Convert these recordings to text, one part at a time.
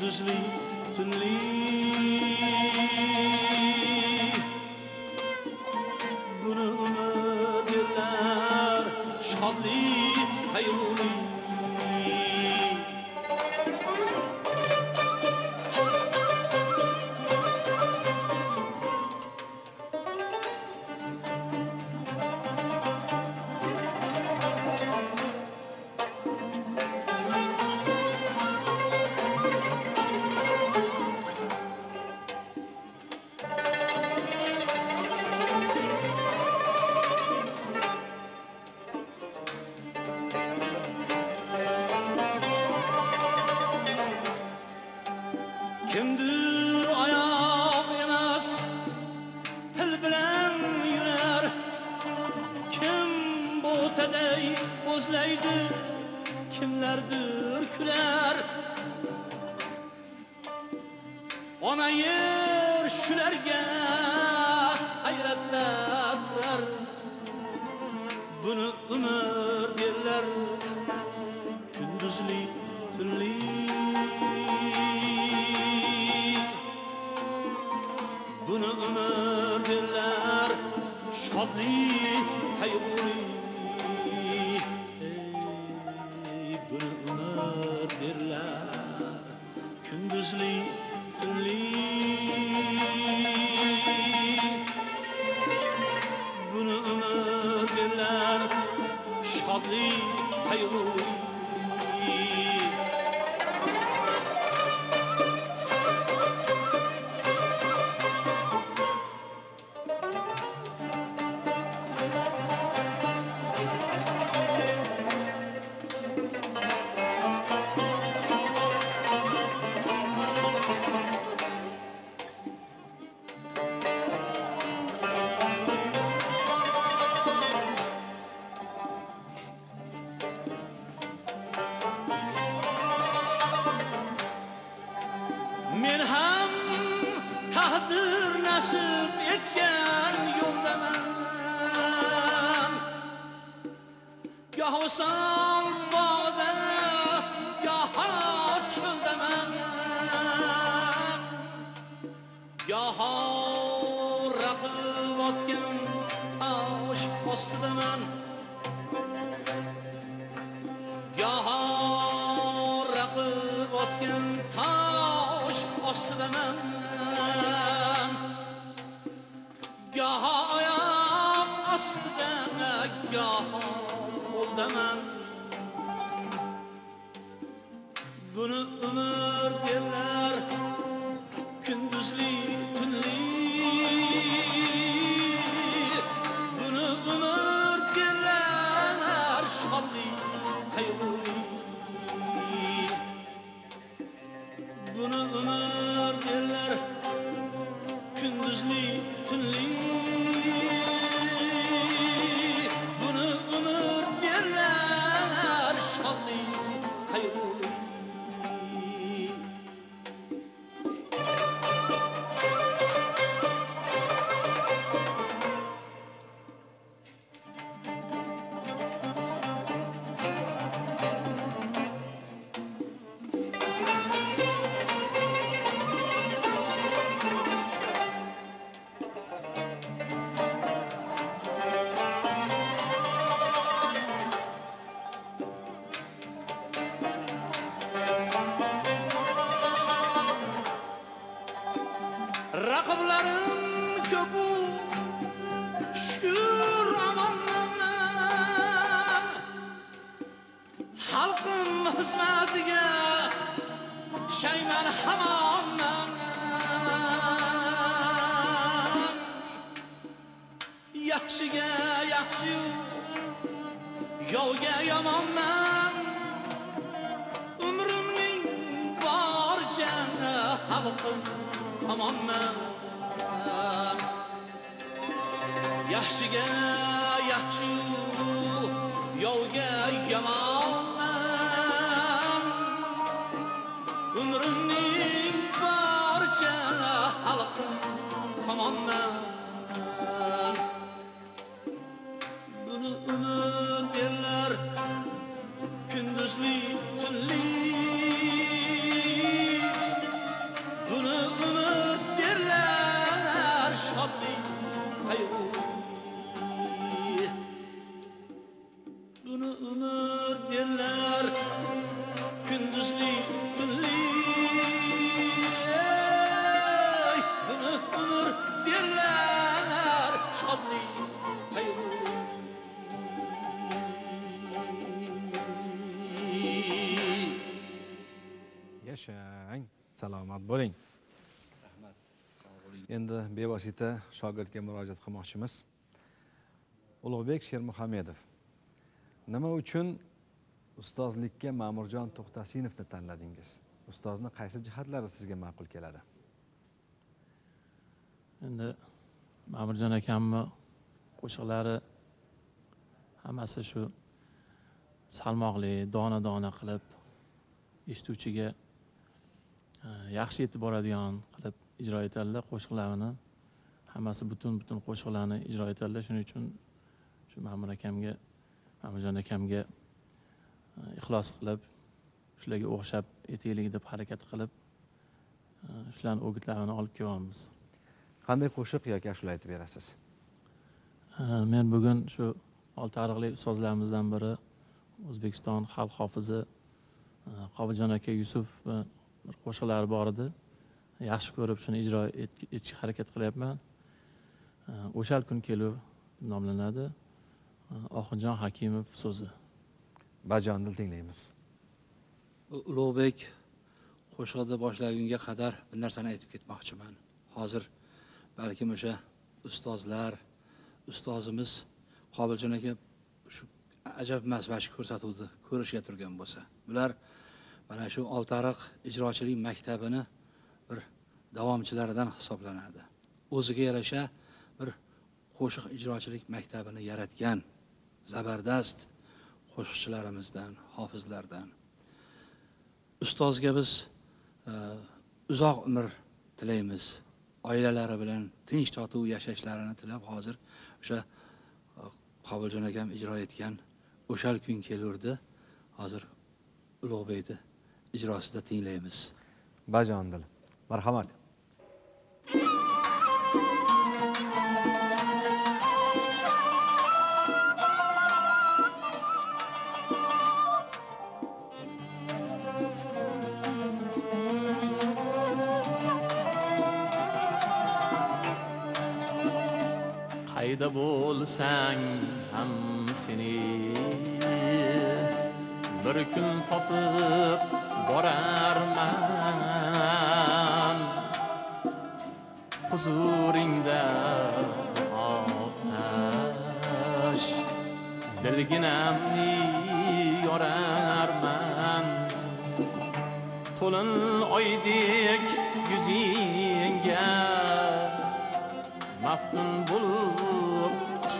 Düzlü tünlü bunu ömürler şadlı hayırlı kimdir ayak emas til bilan yurar kim bu taday o'zlaydi kimlardir kular ona yer shularga hayratlab turar buni umr derlar kunduzli tunli bunu ömür derler şadlı hayırlı bunu ömür derler gündüzlü tünlü bunu ömür derler şadlı hayırlı men ham taqdir nasib etgan yo'ldaman goh oson bog'da goh cho'ldaman goh raqib otgan tosh ostidaman goh raqib otgan tosh ostidaman goh oyoq ostida goh qo'ldaman buni umr derlar kunduzli tunli buni umr derlar shodli qayg'uli bunu ömür derler gündüzlü tünlü bunu ömür derler şadlı hayırlı Rakıblarım köpü şükür amanlar halkım hizmetiga şeymen hamanlar yaxshiga yaxshi yovga yomonman umrimning barcha halqim amonman yaxshiga yaxshi yovga yomonman umrimning barcha halqim amonman buni umr derlar kunduzli tunli Mang, salomat bo'ling. Rahmat. Sog' bo'ling. Endi bevosita shogirdga murojaat qilmoqchimiz. Ulug'bek Shermuhamedov. Nima uchun ustozlikka Ma'murjon To'xtasinovni tanladingiz? Ustozni qaysi jihatlari sizga ma'qul keladi? Endi Ma'murjon akamni qo'shiqlari hammasi shu salmoqli, dona-dona qilib eshituvchiga yaxshi yetib boradigan qilib ijro etadilar qo'shiqlarini. Hammasi butun qo'shiqlarni ijro etadilar. Shuning uchun shu Ma'murjon akamga ixlos qilib, shularga o'xshab etaylik deb harakat qilib, shularning o'gitlarini olib kelyapmiz. Qanday qo'shiq yoki ashula aytib berasiz? Men bugun shu oltiariqlik ustozlarimizdan biri O'zbekiston xalq hofizi Qobiljon aka Yusuf bir qo'shiqlari bor edi. Yaxshi ko'rib shuni ijro etishga harakat qilyapman. O'shal kun kelur nomlanadi. Oxirjon Hakimov so'zi. Bajonni tinglaymiz. Ulug'bek qo'shiqni boshlagunga qadar bir narsani aytib ketmoqchiman. Hozir balkim o'sha ustozimiz Qobiljon aka shu ajab masbash ko'rsatuvdi, ko'rishga turgan bo'lsa. Bular mana shu Oltiariq ijrochilik maktabini bir davomchilaridan hisoblanadi. O'ziga yarasha bir qo'shiq ijrochilik maktabini yaratgan zabardast qo'shiqchilarimizdan, hofizlardan. Ustozga biz uzoq umr tilaymiz. Oilalari bilan tinch totuv yashashlarini tilab, hozir o'sha Qobiljon akam ijro etgan o'shal kun kelurdi. Hozir Ulug'bekni ijrosida tinglaymiz. Bajondil. Marhamat. Qayda bo'lsang ham seni bir kun topib borarman. Huzuringda otash dilginamni yorarman. To'lin oydek yuzingga maftun bo'lib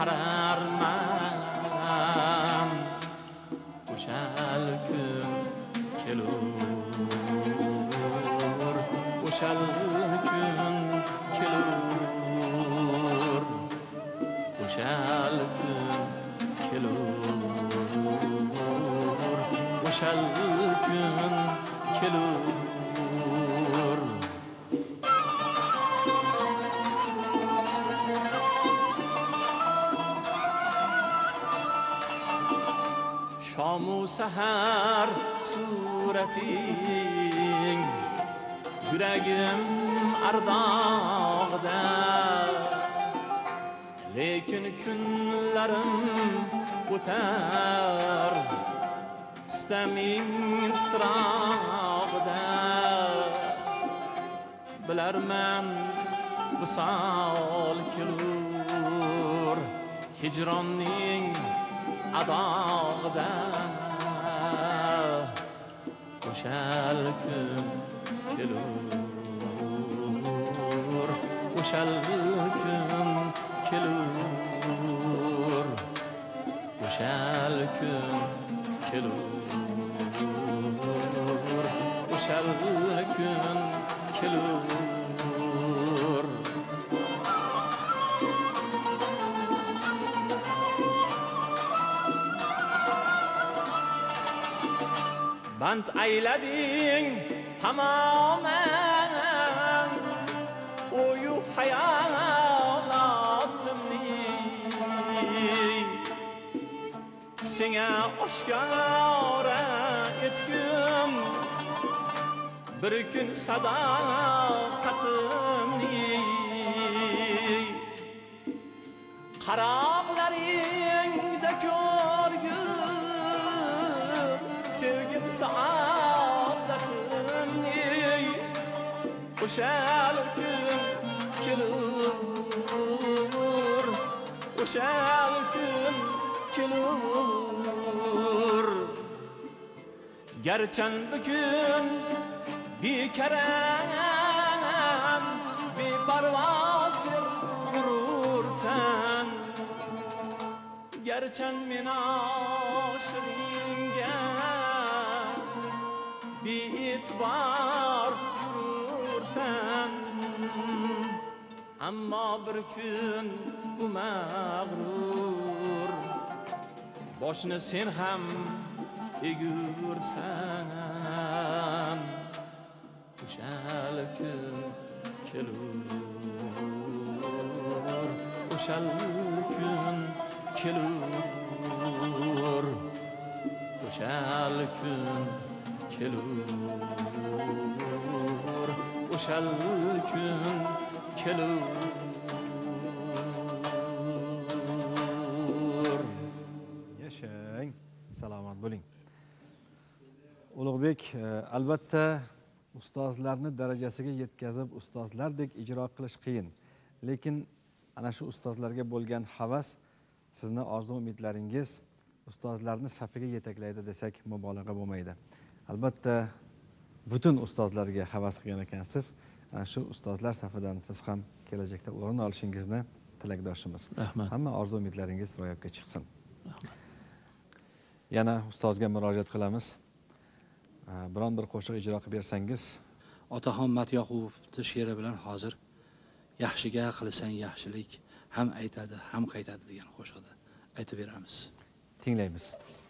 qararman. O'shal kun kelur, o'shal kun kelur, o'shal kun kelur, o'shal kun kelur. Shamu sahar surating yuragim ardog'da, lekin kunlarim o'tar istaming titrog'da. Bilarman visol kelur hijronning adog'da. O'shal kun kelur, o'shal kun kelur, o'shal kun kelur, o'shal kun kelur. Band aylading tamamen o'yu hayolatimni, senga oshkora etgim bir kun sadoqatimni. Qarablaringda ko'rgim sevgim saodatimni. o'shal kun kelur, o'shal kun kelur. Garchan bugün bekaram beparvoz yurursan, garchan men oshig'ingga bee'tibor yurursan, ammo bir kun bu mag'rur boshni sen ham egursan. O'shal kun kelur, o'shal kun kelur, o'shal kun kelur, o'shal kun kelur. Yashang, salomat bo'ling. Ulug'bek, albatta ustozlarni darajasiga yetkazib, ustozlardek ijro qilish qiyin. Lekin ana shu ustozlarga bo'lgan havas, sizni orzu umidlaringiz ustozlarni safiga yetaklaydi desak mubolag'a bo'lmaydi. Albatta butun ustozlarga havas qilgan ekansiz. Ana shu ustozlar safidan siz ham kelajakda o'rin olishingizni tilakdoshimiz. Rahmat. Hamma orzu umidlaringiz ro'yobga chiqsin. Rahmat. Yana ustozga murojaat qilamiz. Biron bir qo'shiq ijro qilib bersangiz. Otaxon Matyoqubovning she'ri bilan hozir yaxshiga qilsang yaxshilik ham aytadi, ham qaytadi degan qo'shiqni aytib beramiz. Tinglaymiz.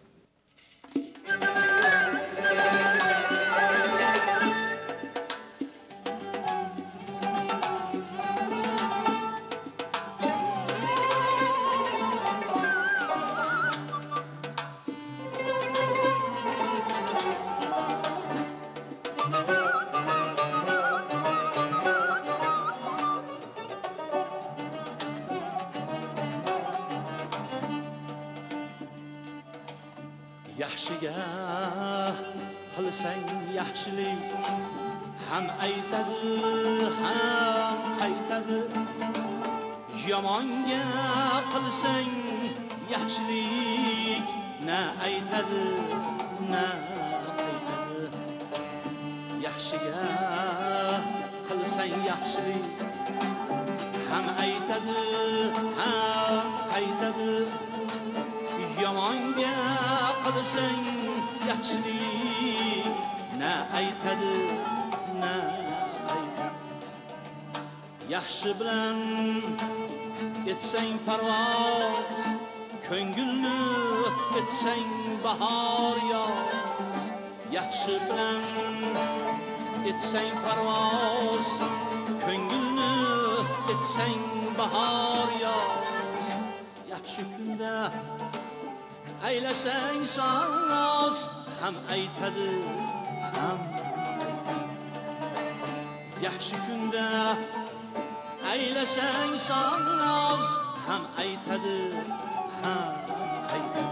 Yaxshiga qilsang yaxshilik ham aytadi, ham qaytadi. Yomonga qilsang yaxshilik na aytadi, na qaytadi. Yaxshiga qilsang yaxshilik ham aytadi, ham qaytadi. Yomonga qilsang yaxshilik na aytadi, na qaytadi. Yaxshi bilan etsang parvoz, ko'ngilni etsang bahor yoz. Yaxshi bilan etsang parvoz, ko'ngilni etsang bahor yoz. Yaxshi kunda aylasang so'z ham aytadi, ham qaytadi. Yaxshi kunda aylasang so'z ham aytadi, ham qaytadi.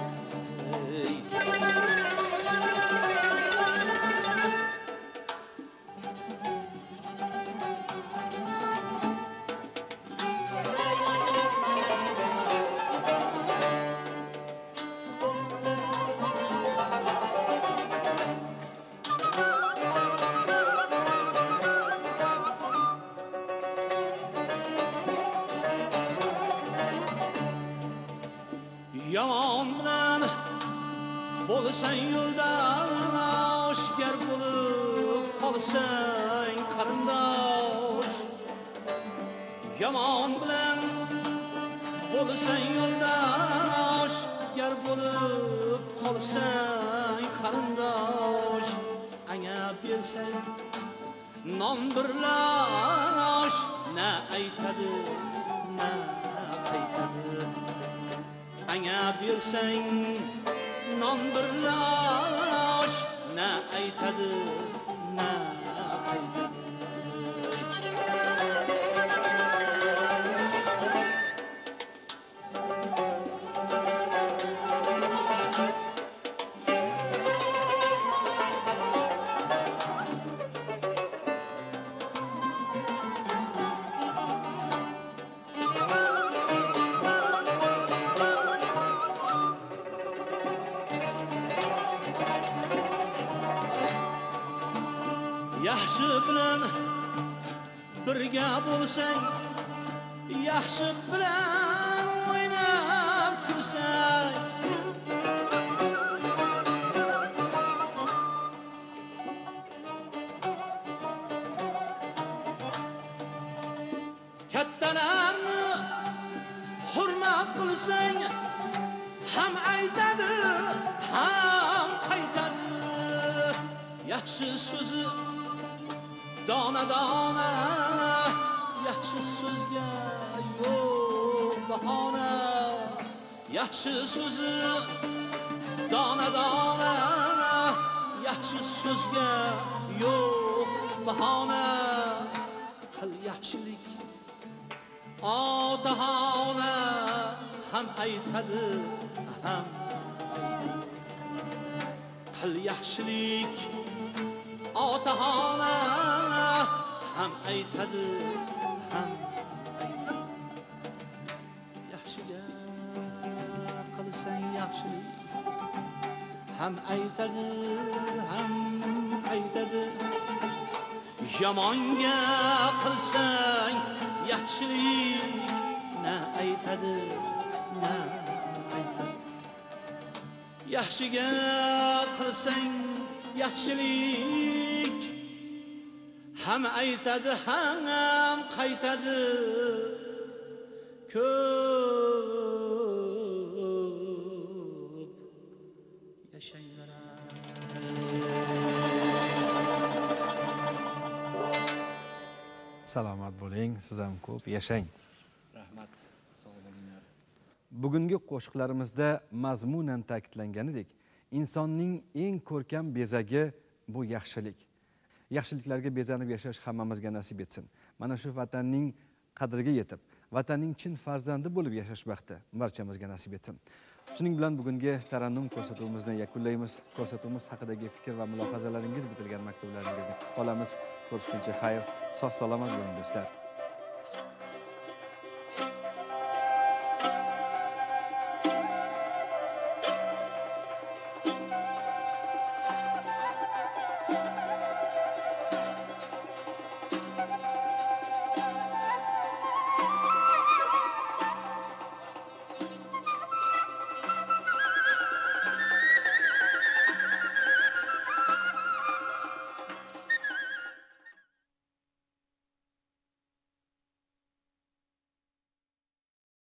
Yomon bilan bo'lsang yo'ldosh, gar bo'lib qolsang qarindosh. Yomon bilan bo'lsang yo'ldosh, gar bo'lib qolsang qarindosh. Anga bersang non birlash, na aytadi, na qaytadi. Anga bersang non birlash, na aytadi, na qaytadi. yaxshi bilan birga bo'lsang, yaxshi bilan o'ynab kursang, kattalarni hurmat qilsang, ham aytadi, ham qaytadi. Yaxshi so'zi dona-dona, yaxshi so'zga yo'q bahona. Yaxshi so'zi dona-dona, yaxshi so'zga yo'q bahona. Qil yaxshilik otahona, ham aytadi, ham qil yaxshilik otahona, ham aytadi, ham yaxshiga qilsang yaxshilik, ham aytadi, ham aytadi. Yomonga qilsang yaxshilik, na aytadi, na aytadi. Yaxshiga qilsang yaxshilik, ham aytadi, ham qaytadi. Ko'p yashanglar. Salomat bo'ling, siz ham ko'p yashang. Rahmat. Sog' bo'linglar. Bugungi qo'shiqlarimizda mazmunan ta'kidlanganidek, insonning eng ko'rkam bezagi bu yaxshilik. Yaxshiliklarga bezanib yashash hammamizga nasib etsin. Mana shu vatanning qadriga yetib, vatanning chin farzandi bo'lib yashash baxti barchamizga nasib etsin. Shuning bilan bugungi tarannum ko'rsatuvimizni yakunlaymiz. Ko'rsatuvimiz haqidagi fikr va mulohazalaringiz bitilgan maktublaringizni olamiz. Ko'rishguncha xayr, sog' salomat bo'ling do'stlar.